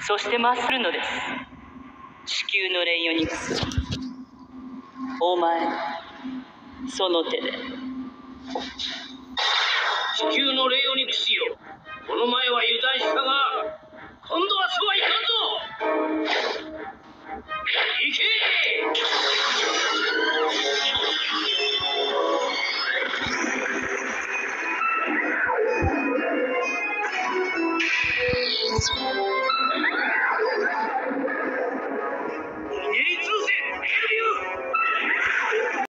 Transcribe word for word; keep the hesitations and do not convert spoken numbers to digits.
そしてまっするのです。地球のレイオニクス。お前、その手で。 地球のレイオニクスよ。この前は油断したが、今度はそうはいかんぞ。行け。 Thank you.